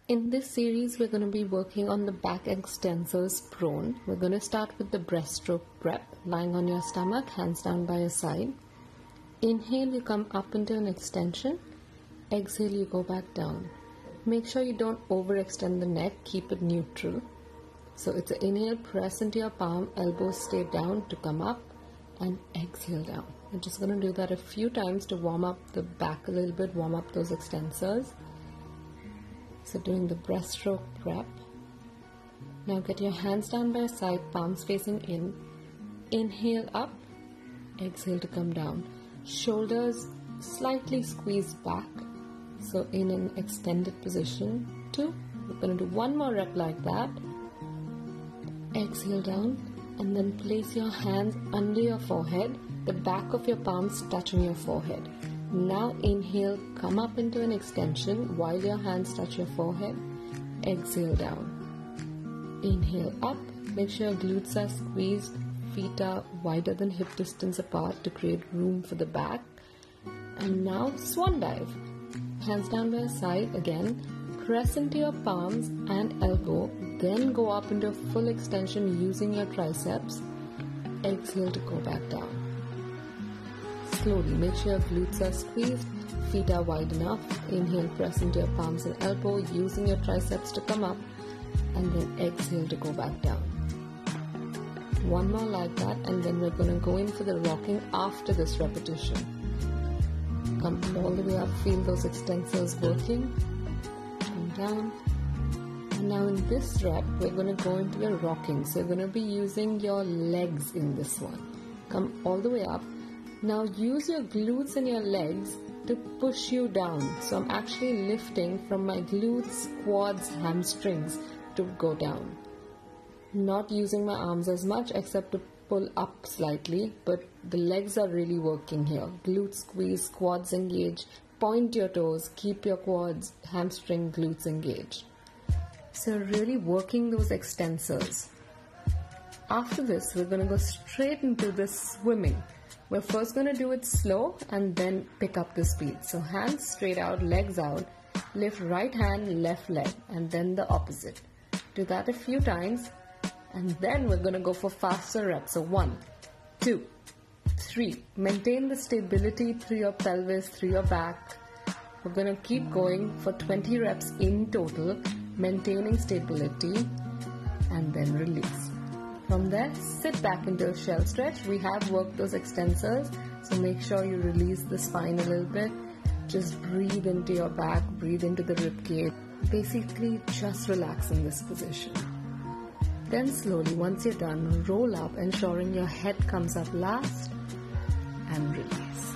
In this series, we're going to be working on the back extensors prone. We're going to start with the breaststroke prep, lying on your stomach, hands down by your side. Inhale, you come up into an extension. Exhale, you go back down. Make sure you don't overextend the neck, keep it neutral. So it's an inhale, press into your palm, elbows stay down to come up, and exhale down. I'm just going to do that a few times to warm up the back a little bit, warm up those extensors. So doing the breaststroke prep. Now get your hands down by your side, palms facing in. Inhale up, exhale to come down. Shoulders slightly squeezed back, so in an extended position. 2. We're going to do one more rep like that. Exhale down, and then place your hands under your forehead, the back of your palms touching your forehead. Now inhale, come up into an extension while your hands touch your forehead. Exhale down. Inhale up, make sure your glutes are squeezed, feet are wider than hip distance apart to create room for the back. And now swan dive. Hands down by your side again, press into your palms and elbow, then go up into a full extension using your triceps. Exhale to go back down. Slowly, make sure your glutes are squeezed, feet are wide enough. Inhale, press into your palms and elbow, using your triceps to come up, and then exhale to go back down. One more like that, and then we're going to go in for the rocking after this repetition. Come all the way up, feel those extensors working. Come down. And now in this rep, we're going to go into the rocking. So you're going to be using your legs in this one. Come all the way up. Now use your glutes and your legs to push you down. So I'm actually lifting from my glutes, quads, hamstrings to go down. Not using my arms as much except to pull up slightly, but the legs are really working here. Glutes squeeze, quads engage, point your toes, keep your quads, hamstring, glutes engaged. So really working those extensors. After this, we're going to go straight into the swimming. We're first going to do it slow and then pick up the speed. So hands straight out, legs out, lift right hand, left leg, and then the opposite. Do that a few times, and then we're going to go for faster reps. So 1, 2, 3. Maintain the stability through your pelvis, through your back. We're going to keep going for 20 reps in total, maintaining stability, and then release. From there, sit back into a shell stretch. We have worked those extensors, so make sure you release the spine a little bit. Just breathe into your back, breathe into the ribcage. Basically, just relax in this position. Then slowly, once you're done, roll up, ensuring your head comes up last, and release.